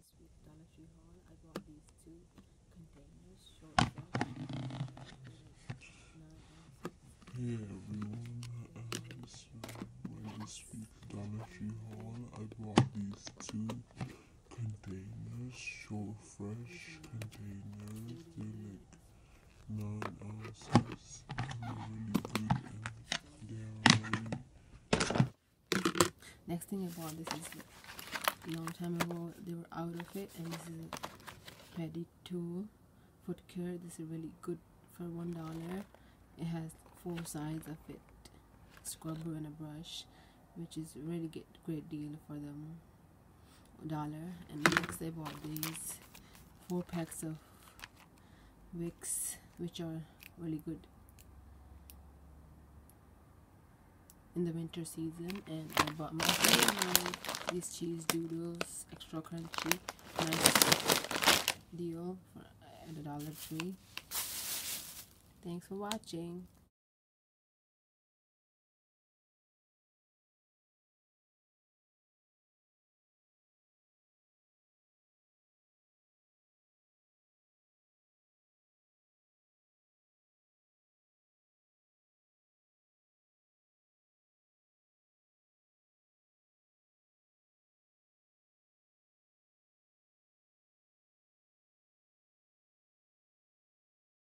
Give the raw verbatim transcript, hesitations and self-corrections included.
this week Dollar Tree haul. I bought these two containers, short fresh, nine ounces. Hey everyone, uh, this my this week's Dollar Tree haul. I bought these two containers, short fresh containers. They're like nine ounces. They're really good and they're really. Next thing I bought, this is a long time ago. They were out of it, and this is a Pedi tool foot care. This is really good for one dollar. It has four sides of it, scrubber and a brush, which is really get great deal for them dollar. And next I bought these four packs of Vicks, which are really good in the winter season. And I bought my favorite, these cheese doodles, extra crunchy, nice deal for at a Dollar Tree. Thanks for watching.